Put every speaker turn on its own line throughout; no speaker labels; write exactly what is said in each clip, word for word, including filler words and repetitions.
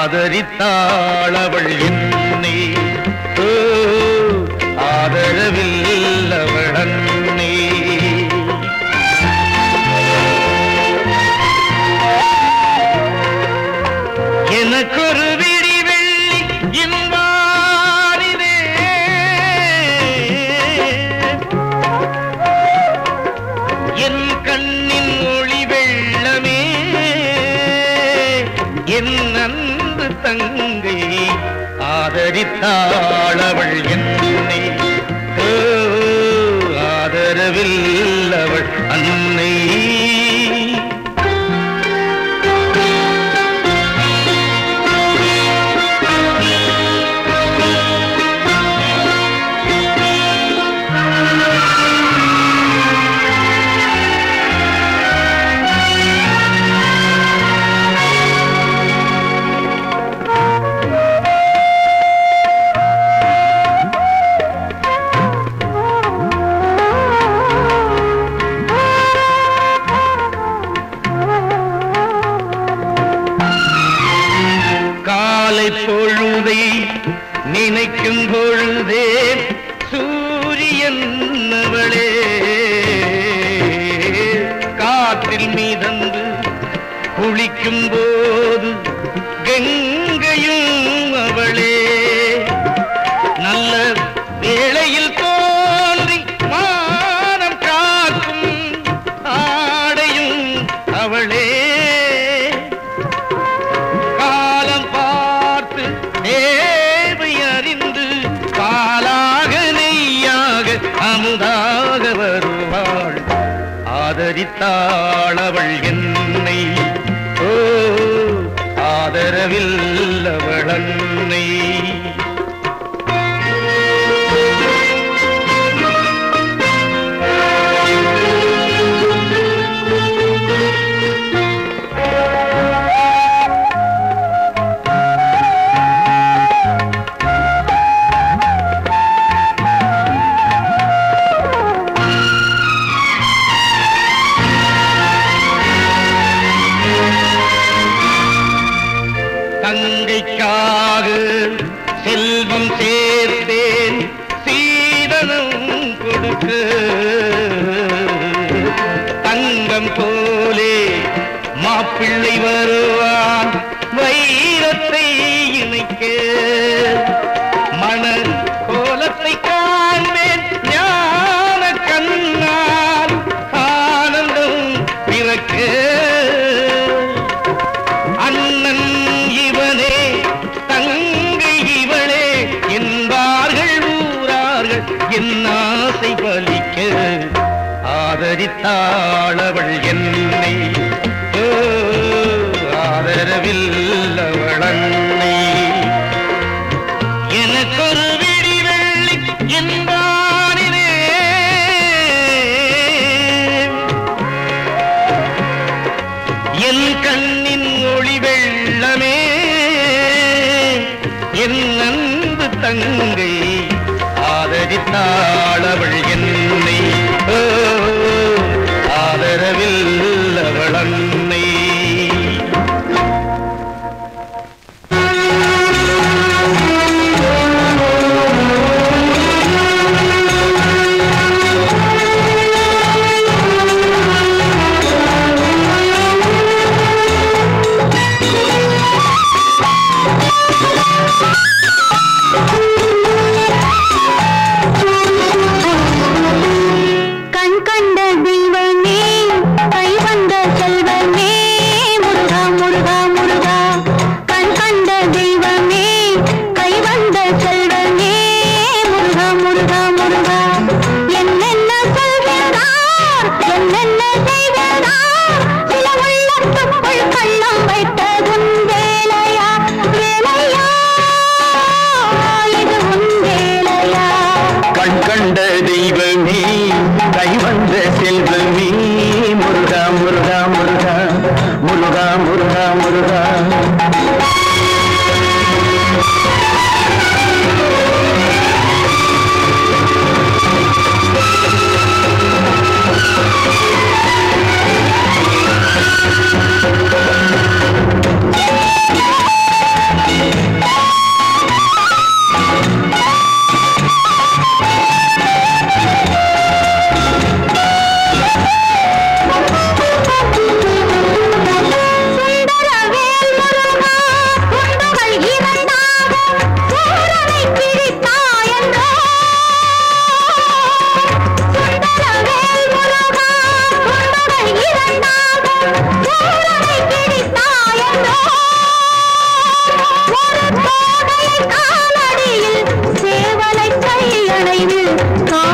ஆதரித்தாள் அவள் என்னை. ஆதரவில் அவள் அன்னை. எனக்கொரு விடி வெள்ளி இன்பாரிதே, என் கண்ணின் ஒளி வெள்ளமே, என் அன்பு தங்கை ஆதரித்தாள் அவள் என்னை. ஆதரவில் அவள் அன்னை. பொழுதை நினைக்கும் பொழுதே சூரியன் அவளே, காற்றில் மீதந்து குளிக்கும் போது கங்கையும் அவளே, நல்ல வேளையில் தோன்றி மானம் காக்கும் ஆடையும் அவளே, தேவை அறிந்து பாலாக நெய்யாக அமுதாக வருவாள். ஆதரித்தாள் அவள் என்னை. ஓ ஆதரவில் அவள் அன்னை. தங்கைக்காக செல்வம் சேர்த்தேன் சீதனம் கொடுக்க, தங்கம் போலே மாப்பிள்ளை வருவான் வைரத்தை இணைக்க, மன கோலத்தை காண்பேன் ஞான கண்ணால் ஆனந்தம் பிறக்க, அண்ணன் இவனே தங்கை இவளே என்பார்கள் ஊரார்கள் என் ஆசை பலிக்க. ஆதரித்தாள் அவள் என்னை. ஆதரவில் அவள் அன்னை. எனக்கொரு விடி வெள்ளி என்பானிலே, என் கண்ணின் ஒளி வெள்ளமே, என் அன்பு தங்கை ஆதரித்தாள் அவள் என்னை. ஆதரவில் அவள் அன்னை.
கண் கண்ட தெய்வமே கைவன்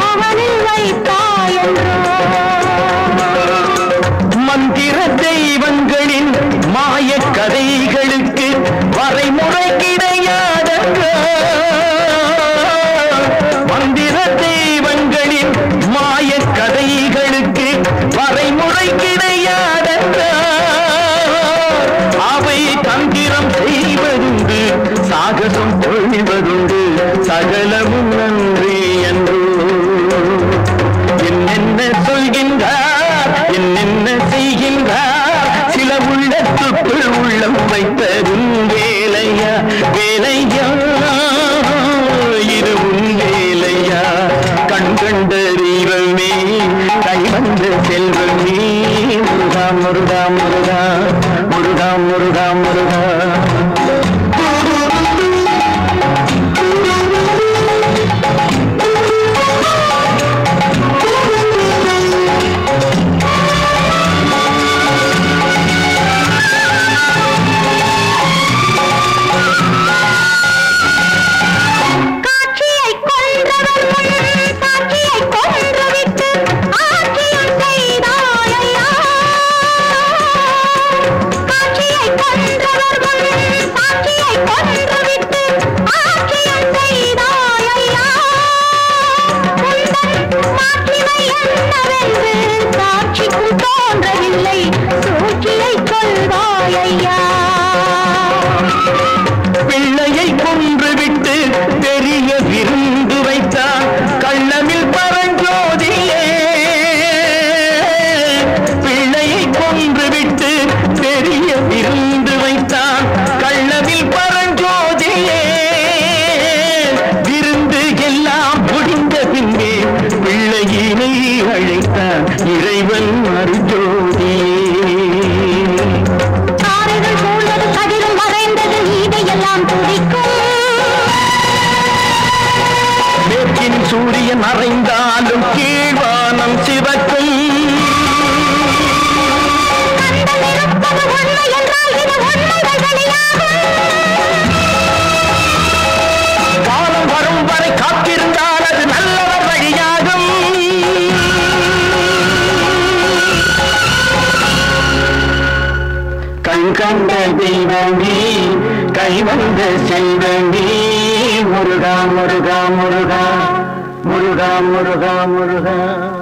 காவலில் வைத்தாயன்றோ
மந்திர தெய்வங்களின் மாய கதைகளுக்கு வரைமுறை கிடையாதங்க மந்திர தெய்வங்களின் மாய கதைகளுக்கு வரைமுறை கிடையாதங்க அவை தந்திரம் செய்வதுண்டு சாகசம் கொள்வதுண்டு சகலமும் நன்றி என்றோ என்னென்ன சொல்கின்றார் என்னென்ன செய்கின்றார் சில உள்ளத்துக்குள் உள்ளம் வைத்ததும் வேலையா வேலையா இது உன் வேலையா கண் கண்ட தெய்வமே கை வந்த செல்வமே முருகா முருகா முருகா முருகா முருகா முருகா பிள்ளையை கொன்றுவிட்டு பெரிய விருந்து வைத்தார் கள்ளமில் பரஞ்சோதியே பிள்ளையை கொன்றுவிட்டு பெரிய விருந்து வைத்தார் கள்ளமில் பரஞ்சோதியே விருந்து எல்லாம் முடிந்த பின்பே பிள்ளையினை அழைத்தார் இறைவன் அருஜோதியே மேற்கின் சூரியன் மறைந்தாலும் கீழ்வானம் சிவக்கும் காலம் வரும் வரை காத்திருந்தால் அது நல்லவர் வழியாகும் கண் கண்ட தெய்வமே கை வந்த செல்வமே முருகா முருகா முருகா முருகா முருகா முருகா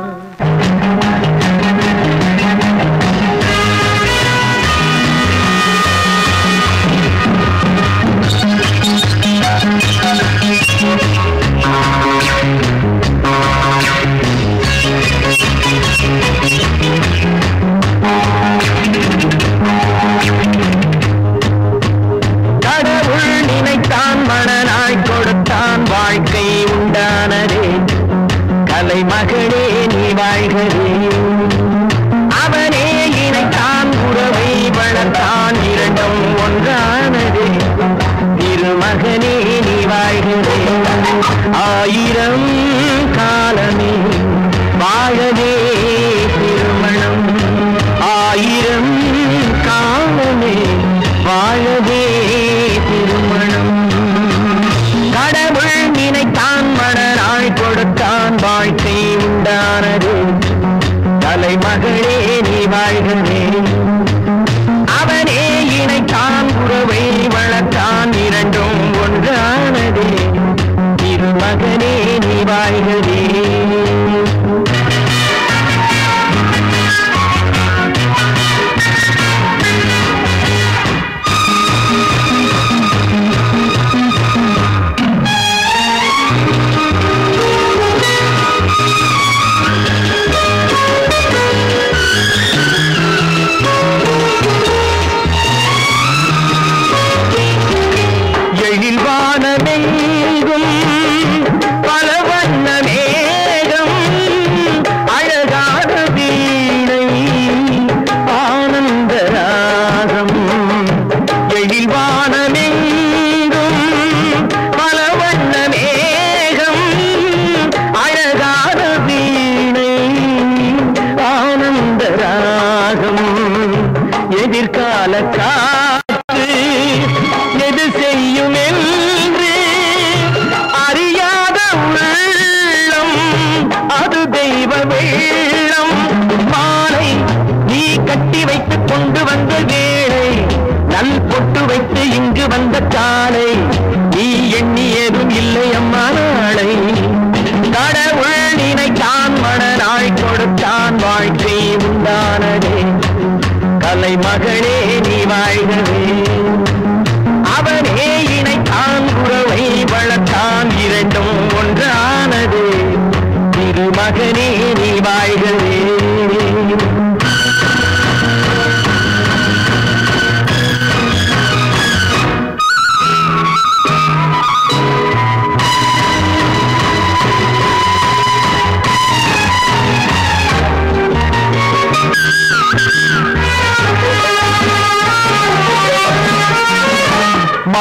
வாழ்க்கை உண்டானதே கலை மகளே நீ வாழ்கிறே அவனே இணைத்தான் உறவை வளர்த்தான் இரண்டும் ஒன்றானதே திருமகனே நீ வாழ்கிறே ஆயிரம் காலமே வாழவே திருமணம் ஆயிரம் காலமே வாழவே திருமணம் கடவுள் நினைத்தான் மணநாள் கொடுத்தான் வாழ்க்கை உண்டானது தலைமகளே நீ வாழ்கிறே அவனே இணைத்தான் உறவை வளர்த்தான் இரண்டும் ஒன்றானதே திருமகனே நீ வாழ்கிறே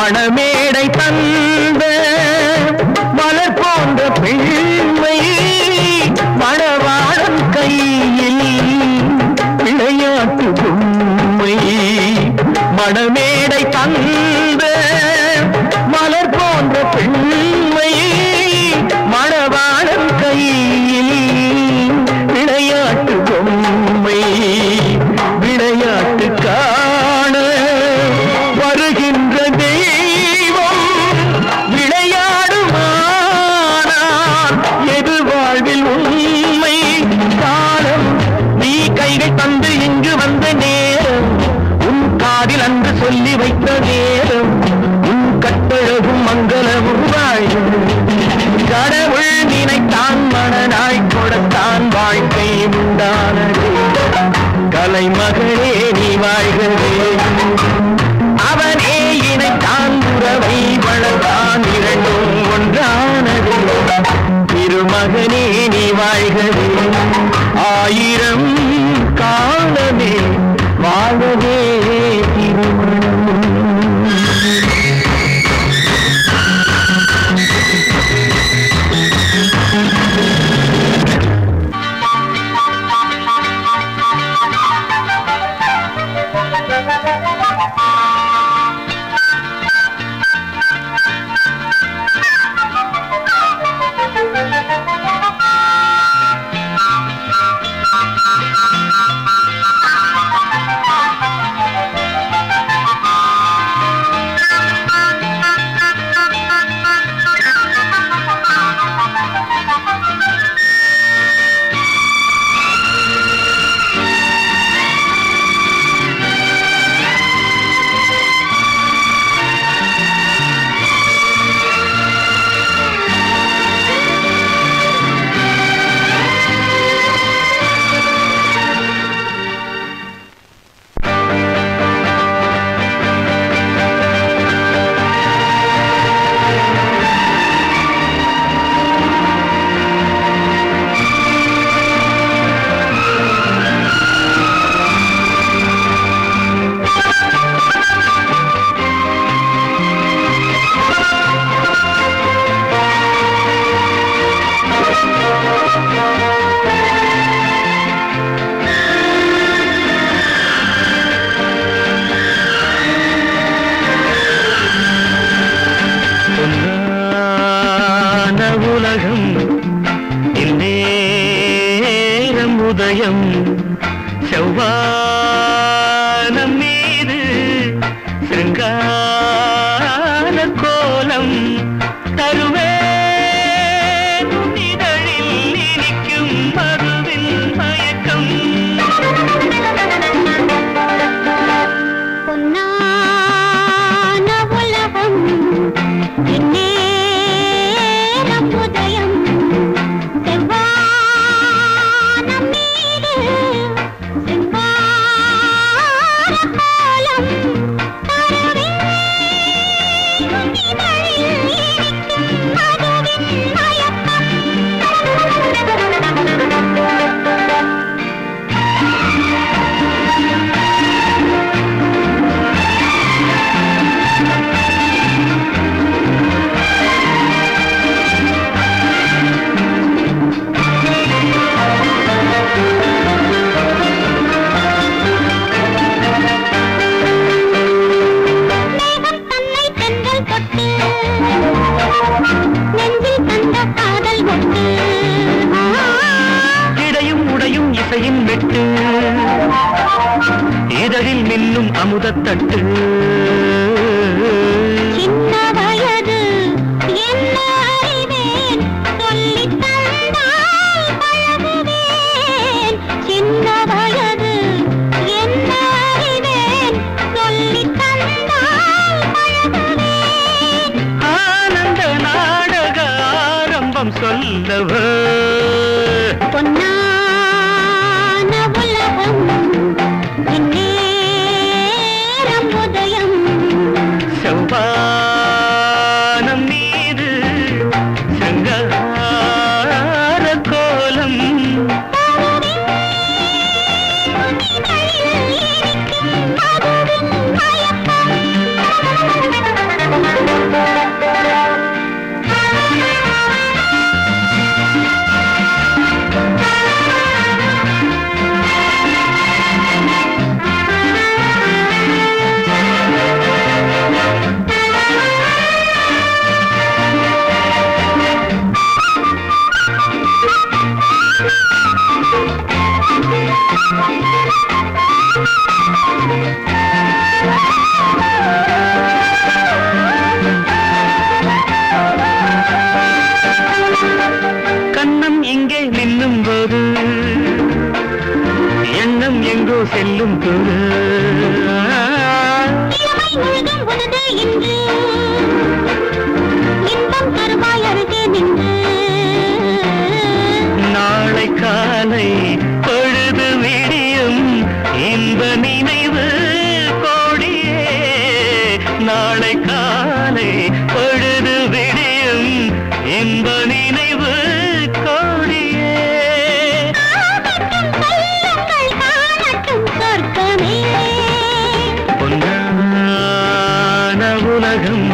மணமேடை தந்த மலர் போன்ற பெண்மை மணவாளன் கையில் விளையாட்டு பொம்மை. மணமேடை தந்த மலர் போன்ற பெண்மை மணவாளன் கையில் விளையாட்டு பொம்மை. விளையாட்டு காண வருகின்ற தெய்வம் விளையாடுமானால் எது வாழ்வில் உண்மை. காலம் நீ கைகள் தந்து இங்கு வந்த நேரம் உன் காதில் அன்று சொல்லி வைத்த நேரம் உன் கட்டழகும் மங்களமும் வாழும். கடவுள் நினைத்தான் மனநாய் கொடுத்தான் வாழ்க்கை உண்டானது. கலைமகளே நீ வாழ்கவே அவனே இணைத்தான் உறவை வளர்த்தான் இரண்டும் ஒன்றானது. திருமகனே நீ வாழ்கவே ஆயிரம் காலமே வாழவே திருமணம். உதயம் செவ்வானம் மீது சிருங்கார கோலம் தருவேன் இதழில் இனிக்கும் மதுவின் மயக்கம்.
பொன்னான உலகம் இந்நேரம் உதயம் செவ்வானம் மீது சிங்கார கோலம் தருவேன் இதழில் இனிக்கும் மதுவின் மயக்கம்.
இடையும் உடையும் இசையின் வெட்டு இதழில் மின்னும் அமுதத்தட்டு.
சின்ன வயது என்ன அறிவேன் சொல்லித் தந்தால் பழகுவேன். சின்ன வயது என்ன அறிவேன் சொல்லித் தந்தால் பழகுவேன்.
ஆனந்த நாடக ஆரம்பம் சொல்லவோ
பொன்னான உலகம் இந்நேரம் உதயம்
செவ்வானம் மீது சிருங்கார கோலம்
இதழில் இனிக்கும் மதுவின் மயக்கம்.
மேலும் தொடு
இளமை முழுதும் உனது என்று இன்பம் தருவாய் அருகே நின்று
நாளை காலை பொழுது விடியும் இன்ப நினைவு கோடியே நாளை காலை பொழுது விடியும் இன்ப நினைவு கோடியே
காணட்டும் சொல்லுங்கள் காணட்டும் சொர்க்கமே
பொன்னான உலகம்